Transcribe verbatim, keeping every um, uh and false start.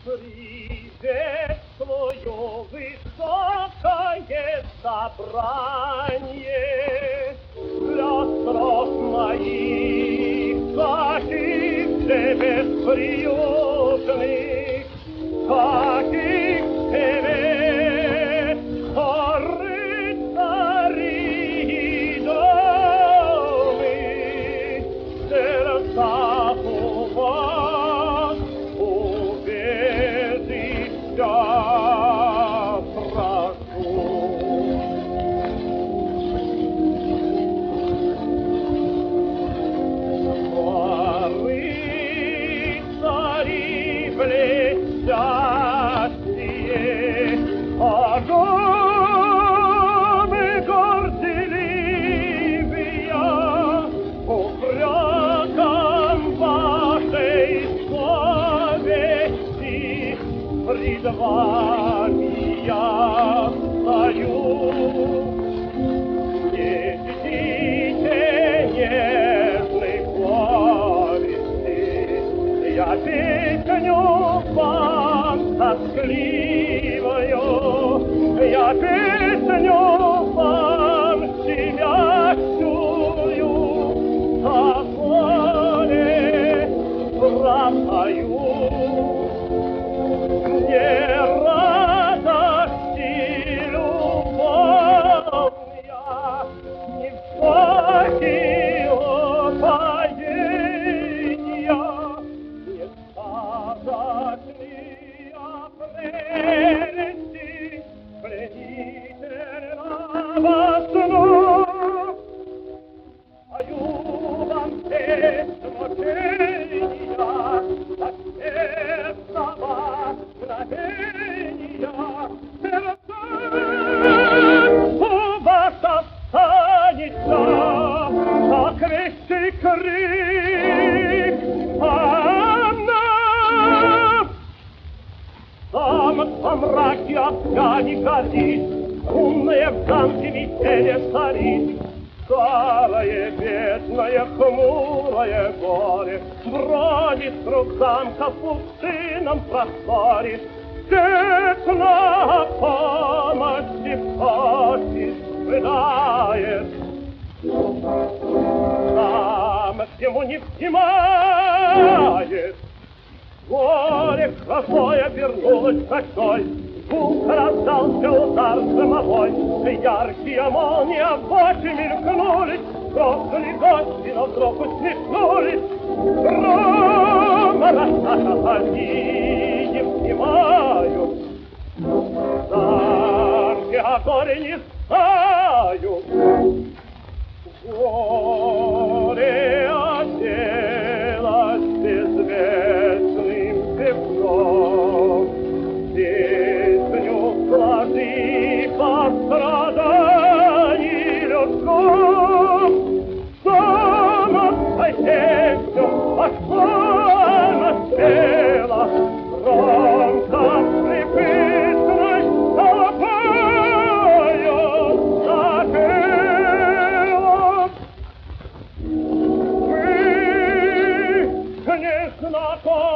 Приветствую высокое собрание для строк моих, каких-то бесприютных, каких тебе рыцари и домы, сердца у вас убежища прошу. Рыцари блестящие, огромы горделивые, упреком вашей совести пред вами я стою. Не чтите нежных повестей, я песню вам тоскливую, я песню вам щемящую, такое пропою. Не радость и любовь я, не всякие упоения, не сказочные прелести пленительного сну. Пою вам песнь мучения, от сердцева мгновения, сердце у вас останется, как вещий крик, а нам там во мраке огня не горит, умное в замке веселье царит. Старое, бедное, хмурое горе бродит круг замка в пустынном просторе, честно помощи просит, рыдает. Там всему не внимает, горе какое вернулось ночной, звук раздался удар громовой, яркие молнии в очи мелькнулись, дрогнули гости, но вдруг усмехнулись. Грома рассата они не внимают, замки о горе не знают. Горе оделось безвестным песком, песню сложи по страданий людском. Самой песню пошло спела, громко припытной толпою запела. Вы, незнакомые,